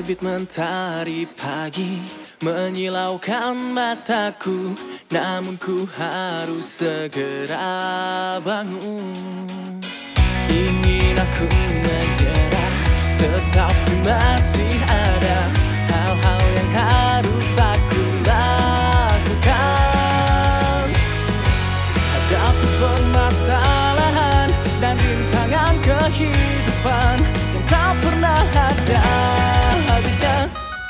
Terbit mentari pagi menyilaukan mataku, namun ku harus segera bangun. Ingin aku menyerah, tetapi masih ada hal-hal yang harus aku lakukan. Hadapi permasalahan dan rintangan kehidupan yang tak pernah ada habisnya.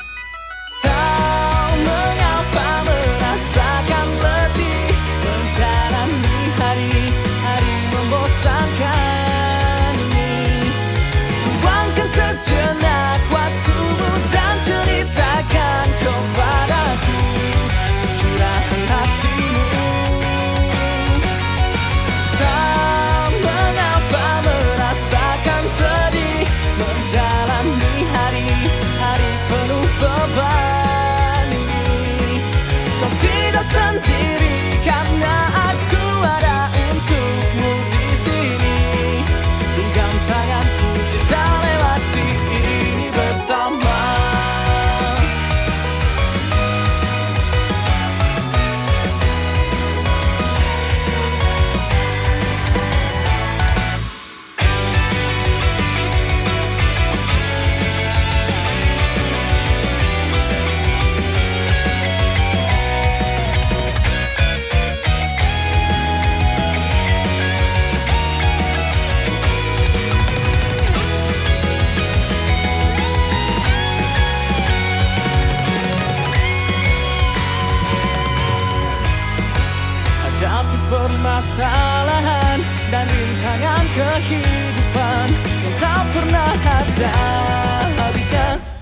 Tak mengapa merasakan letih menjalani hari-hari membosankan ini. Luangkan sejenak waktumu dan ceritakan kepadaku curahan hatimu. Tak mengapa merasakan sedih menjalani hari-hari penuh beban ini. Kau tidak sendiri karena aku ada untukmu di sini. Genggam tanganku, kita lewati ini bersama. Hadapi permasalahan dan rintangan kehidupan yang tak pernah ada habisnya.